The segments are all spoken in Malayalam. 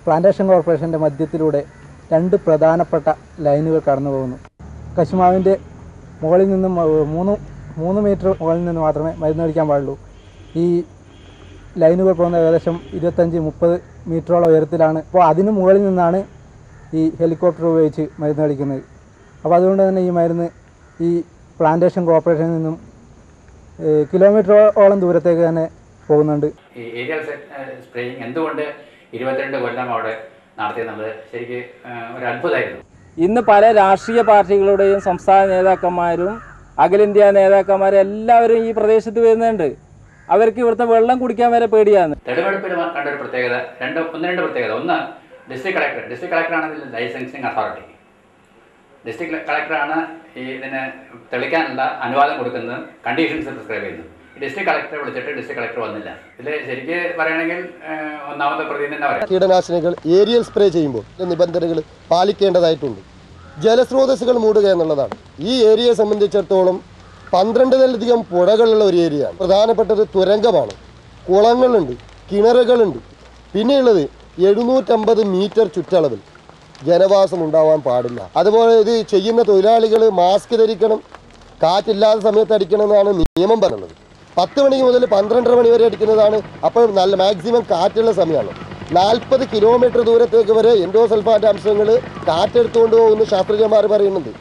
പ്ലാന്റേഷൻ കോർപ്പറേഷൻ്റെ മധ്യത്തിലൂടെ 2 പ്രധാനപ്പെട്ട ലൈനുകൾ കടന്നു പോകുന്നു. കശുമാവിൻ്റെ മുകളിൽ നിന്നും 3 മീറ്റർ മുകളിൽ നിന്ന് മാത്രമേ മരുന്നടിക്കാൻ പാടുള്ളൂ. ഈ ലൈനുകൾ പോകുന്ന ഏകദേശം 25-30 മീറ്ററോളം ഉയരത്തിലാണ്. അപ്പോൾ അതിന് മുകളിൽ നിന്നാണ് ഈ ഹെലികോപ്റ്റർ ഉപയോഗിച്ച് മരുന്നടിക്കുന്നത്. അപ്പോൾ അതുകൊണ്ട് തന്നെ ഈ മരുന്ന് ഈ പ്ലാന്റേഷൻ കോർപ്പറേഷനിൽ നിന്നും കിലോമീറ്ററോളം ദൂരത്തേക്ക് തന്നെ പോകുന്നുണ്ട്. ഈ ഏരിയൽ സ്പ്രേയിങ് എന്തുകൊണ്ട് 22 കൊല്ലം അവിടെ നടത്തിയെന്നുള്ളത് ശരിക്കും ഒരു അത്ഭുതമായിരുന്നു. ഇന്ന് പല രാഷ്ട്രീയ പാർട്ടികളുടെയും സംസ്ഥാന നേതാക്കന്മാരും അഖിലേന്ത്യാ നേതാക്കന്മാരും എല്ലാവരും ഈ പ്രദേശത്ത് വരുന്നുണ്ട്. അവർക്ക് ഇവിടുത്തെ വെള്ളം കുടിക്കാൻ വരെ പേടിയാണ്. തെളിവെടുപ്പിൽ കണ്ടൊരു പ്രത്യേകത രണ്ട് പ്രത്യേകത. ഒന്ന്, ഡിസ്ട്രിക്ട് കളക്ടറാണ് ഇതിൽ ലൈസൻസിങ് അതോറിറ്റി. ഡിസ്ട്രിക്ട് കളക്ടറാണ് ഇതിന് തെളിക്കാനുള്ള അനുവാദം കൊടുക്കുന്നത്, കണ്ടീഷൻസ് പ്രിസ്ക്രൈബ് ചെയ്യുന്നത്. ഡിസ്ട്രിക്ട് കളക്ടറെ വിളിച്ചിട്ട് ഡിസ്ട്രിക്ട് കളക്ടർ വന്നില്ല. ഇതിൽ ശരിക്ക് പറയുകയാണെങ്കിൽ ഒന്നാമത്തെ പ്രതി തന്നെ പറയാം. കീടനാശിനികൾ ഏരിയൽ സ്പ്രേ ചെയ്യുമ്പോൾ നിബന്ധനകൾ പാലിക്കേണ്ടതായിട്ടുണ്ട്. ജലസ്രോതസ്സുകൾ മൂടുക എന്നുള്ളതാണ്. ഈ ഏരിയയെ സംബന്ധിച്ചിടത്തോളം 12-ലധികം പുഴകളുള്ള ഒരു ഏരിയയാണ്. പ്രധാനപ്പെട്ടത് തുരങ്കമാണ്, കുളങ്ങളുണ്ട്, കിണറുകളുണ്ട്. പിന്നെയുള്ളത് 750 മീറ്റർ ചുറ്റളവിൽ ജനവാസം ഉണ്ടാവാൻ പാടില്ല. അതുപോലെ ഇത് ചെയ്യുന്ന തൊഴിലാളികൾ മാസ്ക് ധരിക്കണം, കാറ്റില്ലാത്ത സമയത്ത് അടിക്കണം എന്നാണ് നിയമം പറയുന്നത്. 10 മണി മുതൽ 12:30 മണി വരെ അടിക്കുന്നതാണ്. അപ്പോൾ നല്ല മാക്സിമം കാറ്റുള്ള സമയമാണ്. 40 കിലോമീറ്റർ ദൂരത്തേക്ക് വരെ എൻഡോസൾഫാൻ്റെ അംശങ്ങൾ കാറ്റെടുത്തുകൊണ്ട് പോകുന്ന ശാസ്ത്രജ്ഞന്മാർ പറയുന്നുണ്ട്.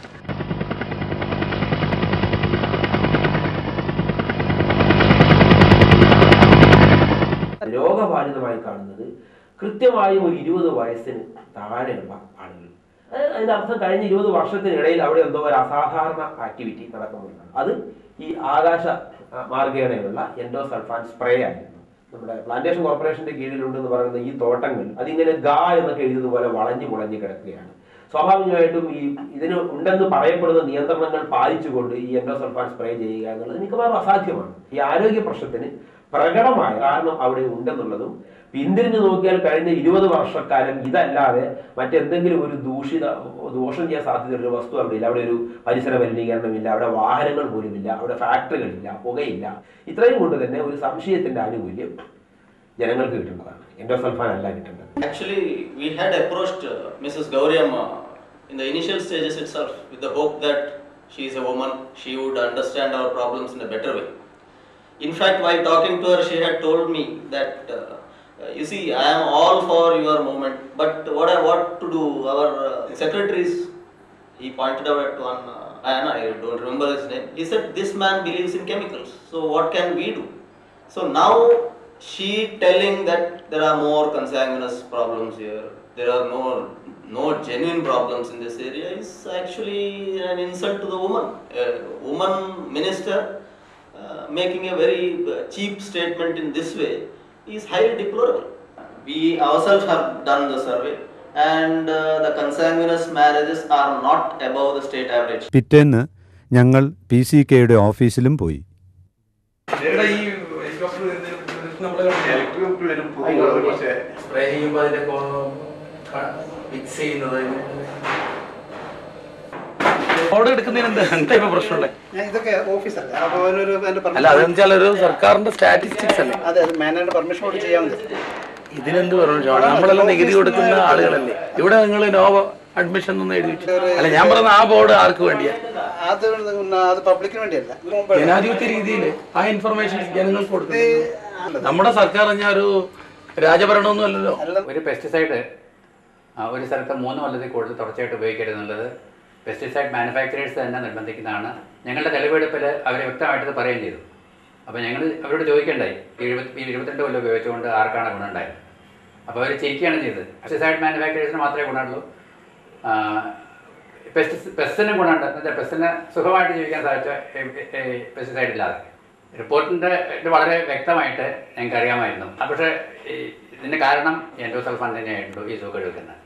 രോഗബാധിതമായി കാണുന്നത് കൃത്യമായും ഒരു 20 വയസ്സിന് താഴെയുള്ള ആളുകൾ. അതിൻ്റെ അർത്ഥം കഴിഞ്ഞ 20 വർഷത്തിനിടയിൽ അവിടെ എന്തോ ഒരു അസാധാരണ ആക്ടിവിറ്റി നടക്കുന്നുണ്ടാണ്. അത് ഈ ആകാശ മാർഗേണയുള്ള എൻഡോസൾഫാൻ സ്പ്രേ ആയിരുന്നു. നമ്മുടെ പ്ലാന്റേഷൻ കോർപ്പറേഷന്റെ കീഴിലുണ്ടെന്ന് പറയുന്ന ഈ തോട്ടങ്ങൾ അതിങ്ങനെ എന്നൊക്കെ എഴുതുന്നതുപോലെ വളഞ്ഞു കിടക്കുകയാണ്. സ്വാഭാവികമായിട്ടും ഇതിന് ഉണ്ടെന്ന് പറയപ്പെടുന്ന നിയന്ത്രണങ്ങൾ പാലിച്ചുകൊണ്ട് ഈ എൻഡോസൾഫാൻ സ്പ്രേ ചെയ്യുക എന്നുള്ളത് മിക്കവാറും അസാധ്യമാണ്. ഈ ആരോഗ്യ പ്രശ്നത്തിന് പ്രകടമായ കാരണം അവിടെ ഉണ്ടെന്നുള്ളതും പിന്തിരിഞ്ഞു നോക്കിയാൽ കഴിഞ്ഞ 20 വർഷക്കാലം ഇതല്ലാതെ മറ്റെന്തെങ്കിലും ഒരു ദോഷം ചെയ്യാൻ സാധ്യതയുള്ള വസ്തു അവിടെ ഇല്ല. അവിടെ ഒരു പരിസര മലിനീകരണമില്ല, അവിടെ വാഹനങ്ങൾ പോലുമില്ല, അവിടെ ഫാക്ടറികളില്ല, പുകയില്ല. ഇത്രയും കൊണ്ട് തന്നെ ഒരു സംശയത്തിന്റെ ആനുകൂല്യം ജനങ്ങൾക്ക് കിട്ടേണ്ടതാണ്, എൻഡോസൾഫാൻ അല്ല കിട്ടേണ്ടത്. Actually, we had approached Mrs. Gauriamma in the initial stages itself with the hope that she is a woman, she would understand our problems in a better way. In fact, while talking to her, she had told me that you see, I am all for your movement, but what to do? Our secretaries, he pointed out at one, I don't remember his name. He said, this man believes in chemicals, so what can we do? So now she telling that there are more consanguineous problems here, there are no genuine problems in this area is actually an insult to the woman. A woman minister making a very cheap statement in this way is highly deplorable. We ourselves have done the survey and the consanguineous marriages are not above the state average. പിറ്റേന്ന് ഞങ്ങൾ PCKയുടെ ഓഫീസിലും പോയി. ഓർഡർ എടുക്കുന്നതിന് എന്താ പ്രശ്നമുള്ളത്? ഇതൊക്കെ ഓഫീസല്ലേ, അല്ല അതെന്ന് ഒരു സർക്കാരിന്റെ സ്റ്റാറ്റിസ്റ്റിക്സ് അല്ലേ, മാനേജറുടെ പെർമിഷനോട് ചെയ്യാൻ. ഇതിനെന്ത് പറഞ്ഞു? നമ്മളെല്ലാം നികുതി കൊടുക്കുന്ന ആളുകളല്ലേ. ഇവിടെ നിങ്ങൾ നോ അഡ്മിഷൻ ഒന്നും എഴുതി വെച്ചു അല്ല. ഞാൻ പറഞ്ഞ ആ ബോർഡ് ആർക്ക് വേണ്ടിയാ? അത് പബ്ലിക്കിന് വേണ്ടിയല്ല, ജനാധിപത്യ രീതിയിൽ ആ ഇൻഫർമേഷൻ ജനങ്ങൾക്ക് കൊടുക്കുന്നത്. നമ്മുടെ സർക്കാർ പറഞ്ഞാൽ ഒരു രാജഭരണമൊന്നും അല്ലല്ലോ. ഒരു പെസ്റ്റിസൈഡ് ഒരു സ്ഥലത്ത് 3 കൊല്ലത്തിൽ കൂടുതൽ തുടർച്ചയായിട്ട് ഉപയോഗിക്കരുതെന്നുള്ളത് പെസ്റ്റിസൈഡ് മാനുഫാക്ചറേഴ്സ് തന്നെ നിർബന്ധിക്കുന്നതാണ്. ഞങ്ങളുടെ തെളിവെടുപ്പിൽ അവർ വ്യക്തമായിട്ട് പറയുകയും ചെയ്തു. അപ്പോൾ ഞങ്ങൾ അവരോട് ചോദിക്കേണ്ടായി, 22 കൊല്ലം ഉപയോഗിച്ചുകൊണ്ട് ആർക്കാണ് ഗുണമുണ്ടായത്? അപ്പോൾ അവർ ചിരിക്കുകയാണ് ചെയ്തത്. പെസ്റ്റിസൈഡ് മാനുഫാക്ചറേഴ്സിന് മാത്രമേ ഗുണമുള്ളൂ, പെസ്റ്റിന് ഗുണമുണ്ട്, പെസ്റ്റിന് സുഖമായിട്ട് ജീവിക്കാൻ സാധിച്ച പെസ്റ്റിസൈഡ് ഇല്ലാതെ. റിപ്പോർട്ടിൻ്റെ ഇത് വളരെ വ്യക്തമായിട്ട് ഞങ്ങൾക്ക് അറിയാമായിരുന്നു. പക്ഷേ ഇതിൻ്റെ കാരണം എൻഡോസൾഫാൻ തന്നെയായിട്ടുള്ളൂ ഈ സുഖം എടുക്കുന്നത്.